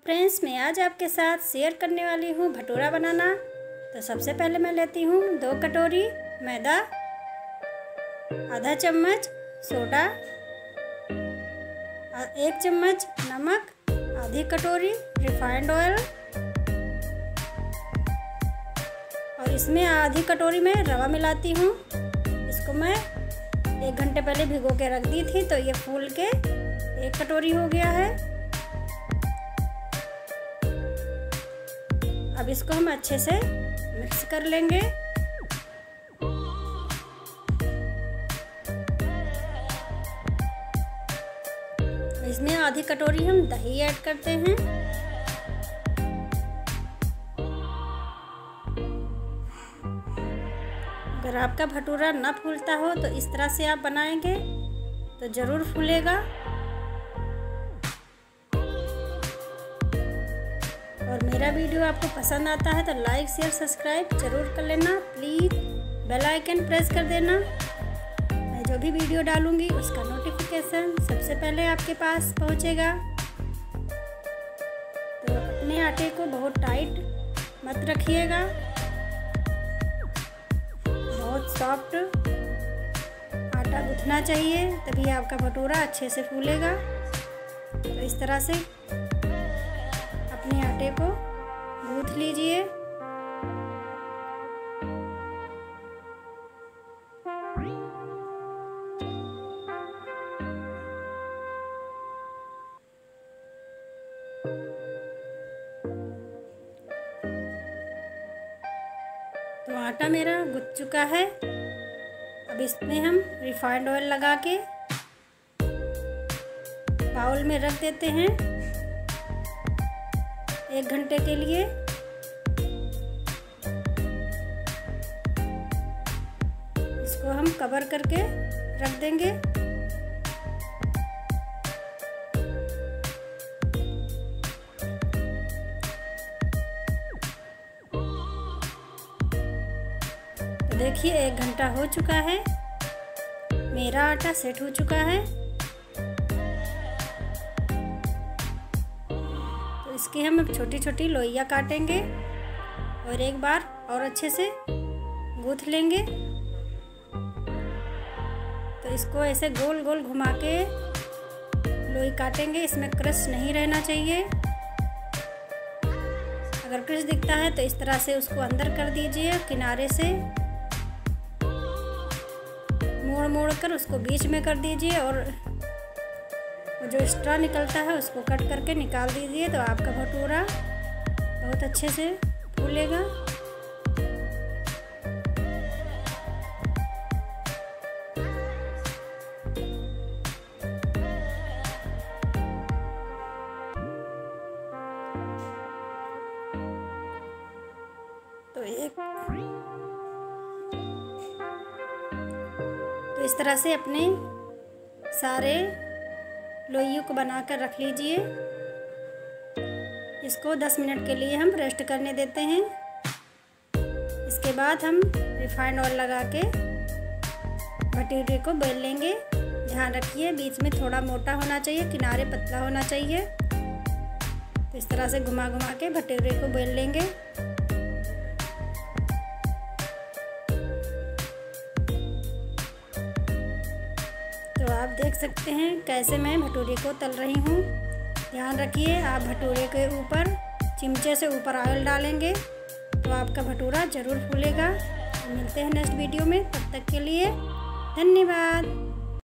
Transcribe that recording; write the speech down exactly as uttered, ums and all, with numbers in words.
Friends, मैं आज आपके साथ शेयर करने वाली हूँ भटूरा बनाना। तो सबसे पहले मैं लेती हूँ दो कटोरी मैदा, आधा चम्मच सोडा, एक चम्मच नमक, आधी कटोरी रिफाइंड ऑयल और इसमें आधी कटोरी में रवा मिलाती हूँ। इसको मैं एक घंटे पहले भिगो के रख दी थी, तो ये फूल के एक कटोरी हो गया है। अब इसको हम अच्छे से मिक्स कर लेंगे। इसमें आधी कटोरी हम दही ऐड करते हैं। अगर आपका भटूरा ना फूलता हो तो इस तरह से आप बनाएंगे तो ज़रूर फूलेगा। और मेरा वीडियो आपको पसंद आता है तो लाइक शेयर सब्सक्राइब ज़रूर कर लेना। प्लीज़ बेल आइकन प्रेस कर देना। मैं जो भी वीडियो डालूंगी उसका नोटिफिकेशन सबसे पहले आपके पास पहुंचेगा। तो अपने आटे को बहुत टाइट मत रखिएगा, बहुत सॉफ्ट आटा गूंथना चाहिए, तभी आपका भटूरा अच्छे से फूलेगा। तो इस तरह से अपने आटे को गूंथ लीजिए। तो आटा मेरा गूंथ चुका है। अब इसमें हम रिफाइंड ऑयल लगा के बाउल में रख देते हैं एक घंटे के लिए। इसको हम कवर करके रख देंगे। तो देखिए एक घंटा हो चुका है, मेरा आटा सेट हो चुका है। इसकी हम अब छोटी छोटी लोइयाँ काटेंगे और एक बार और अच्छे से गूंथ लेंगे। तो इसको ऐसे गोल गोल घुमा के लोई काटेंगे। इसमें क्रश नहीं रहना चाहिए। अगर क्रश दिखता है तो इस तरह से उसको अंदर कर दीजिए, किनारे से मोड़ मोड़ कर उसको बीच में कर दीजिए और जो स्ट्रा निकलता है उसको कट करके निकाल दीजिए। तो आपका भटूरा बहुत अच्छे से फूलेगा। तो एक तो इस तरह से अपने सारे लोइयों को बनाकर रख लीजिए। इसको दस मिनट के लिए हम रेस्ट करने देते हैं। इसके बाद हम रिफाइंड ऑयल लगा के भटूरे को बेल लेंगे। ध्यान रखिए बीच में थोड़ा मोटा होना चाहिए, किनारे पतला होना चाहिए। तो इस तरह से घुमा घुमा के भटूरे को बेल लेंगे। तो आप देख सकते हैं कैसे मैं भटूरे को तल रही हूँ। ध्यान रखिए आप भटूरे के ऊपर चिमचे से ऊपर ऑयल डालेंगे तो आपका भटूरा ज़रूर फूलेगा। तो मिलते हैं नेक्स्ट वीडियो में, तब तक के लिए धन्यवाद।